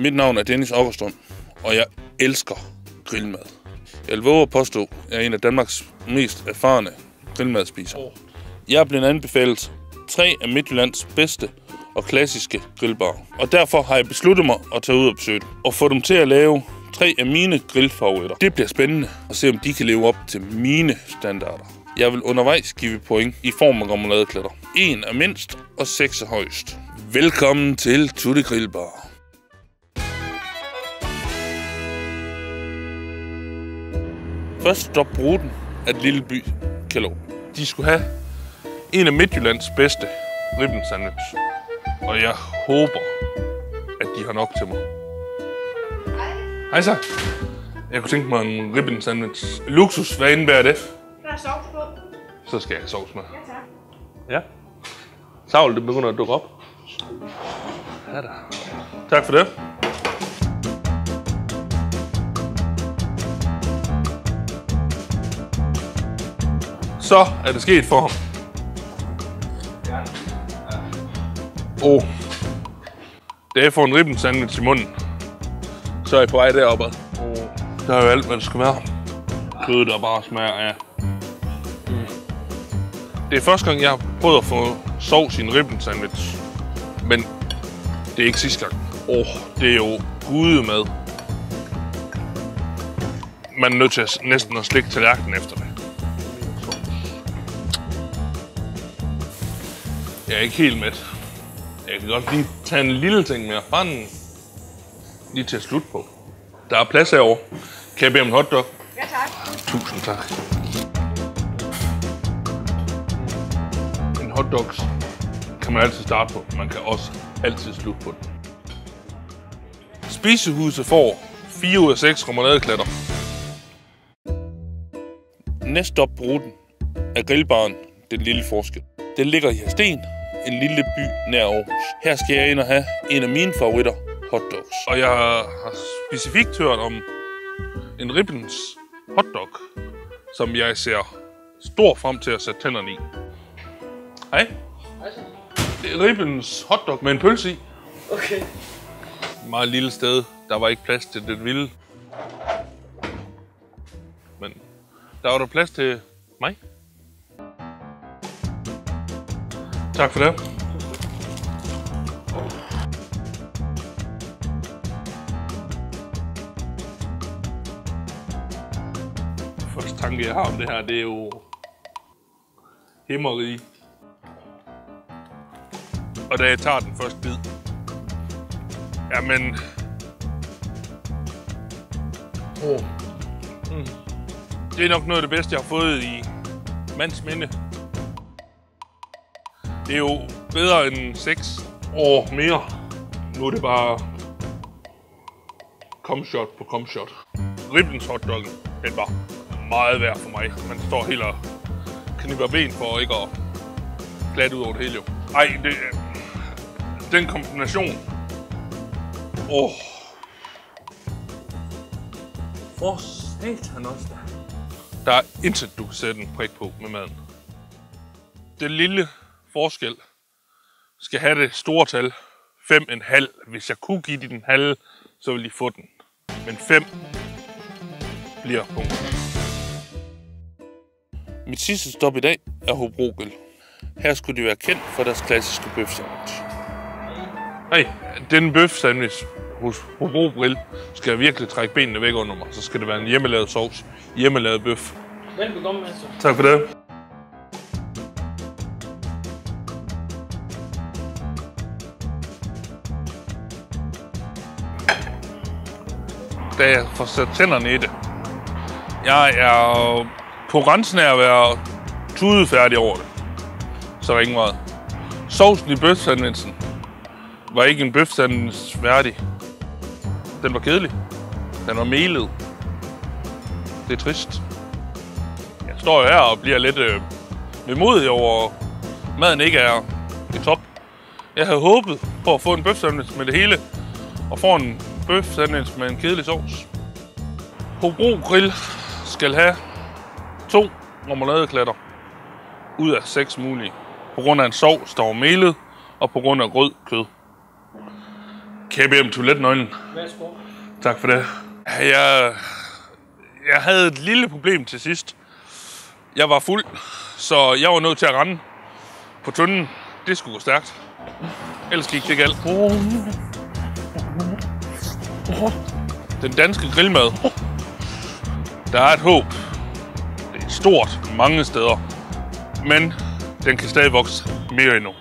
Mit navn er Dennis Okkerstrøm, og jeg elsker grillmad. Jeg vil våge at påstå, at jeg er en af Danmarks mest erfarne grillmadspisere. Jeg er blevet anbefalet 3 af Midtjyllands bedste og klassiske grillbarer. Og derfor har jeg besluttet mig at tage ud og besøge dem og få dem til at lave 3 af mine grillfavoritter. Det bliver spændende at se, om de kan leve op til mine standarder. Jeg vil undervejs give point i form af remouladeklatter. 1 er mindst, og 6 er højst. Velkommen til Tutti Grillbar. Først stop ruten af den lille by Kjellerup. De skulle have en af Midtjyllands bedste ribbensandwich. Og jeg håber, at de har nok til mig. Hej så. Jeg kunne tænke mig en ribbensandwich. Luksus, hvad indebærer det? Der er sovs på. Så skal jeg have sovs med. Ja, tak. Ja. Savl, det begynder at dukke op. Ja da. Tak for det. Så er det sket for ham. Da jeg får en ribbensandwich i munden, så er jeg på vej deroppe. Der er jo alt, hvad det skal være. Kød, der bare smager af. Det er første gang, jeg har prøvet at få sovs i en ribbensandwich. Men det er ikke sidste gang. Det er jo gudemad. Man er nødt til næsten at slikke tallerkenen efter det. Jeg er ikke helt mæt. Jeg kan godt lige tage en lille ting mere. Bare lige til at slutte på. Der er plads herovre. Kan jeg bede om en hotdog? Ja, tak. Tusind tak. En hotdog kan man altid starte på. Man kan også altid slutte på den. Spisehuset får 4 ud af 6 remouladeklatter. Næste stop på ruten er grillbaren Den Lille Forskel. Den ligger i Hadsten, en lille by nær Aarhus. Her skal jeg ind og have en af mine favoritter, hotdogs. Og jeg har specifikt hørt om en ribbens hotdog, som jeg ser stor frem til at sætte tænderne i. Hej. Det er ribbens hotdog med en pølse i. Okay. Meget lille sted. Der var ikke plads til den vilde. Men der var der plads til mig. Tak for det. Første tanke, jeg har om det her, det er jo himmeri. Og da jeg tager den første bid, jamen, det er nok noget af det bedste, jeg har fået i mands minde. Det er jo bedre end 6 år mere. Nu er det bare comshot på comshot. Ribbens hotdoggen, den var meget værd for mig. Man står helt og knipper ben for ikke at glatte ud over det hele jo. Ej, den kombination. For satan også der. Der er intet, du kan sætte en prik på med maden. Det lille forskel skal have det store tal 5,5. Hvis jeg kunne give den halve, så ville de få den. Men 5 bliver punktet. Mit sidste stop i dag er Hobro Grill. Her skulle de være kendt for deres klassiske bøfsandwich. Nej, den bøfsandwich hos Hobro Grill skal jeg virkelig trække benene væk under mig. Så skal det være en hjemmelavet sovs, hjemmelavet bøf. Velbekomme, altså. Tak for det. Da jeg får sat tænderne i det. Jeg er på grænsen af at være tudefærdig over det. Så er der ikke meget. Sovsen i bøfsandwichen var ikke en bøfsandwich værdig. Den var kedelig. Den var melet. Det er trist. Jeg står jo her og bliver lidt vemodig over, at maden ikke er i top. Jeg havde håbet på at få en bøfsandwich med det hele, og få en bøfsandwich med en kedelig sovs. Hobro Grill skal have 2 remouladeklatter ud af 6 mulige. På grund af en sovs, der var melet, og på grund af rød kød. KBM toiletnøglen. Værsgo. Tak for det. Jeg havde et lille problem til sidst. Jeg var fuld, så jeg var nødt til at rende på tunden. Det skulle gå stærkt. Ellers gik det galt. Den danske grillmad. Der er et håb. Det er stort mange steder. Men den kan stadig vokse mere endnu.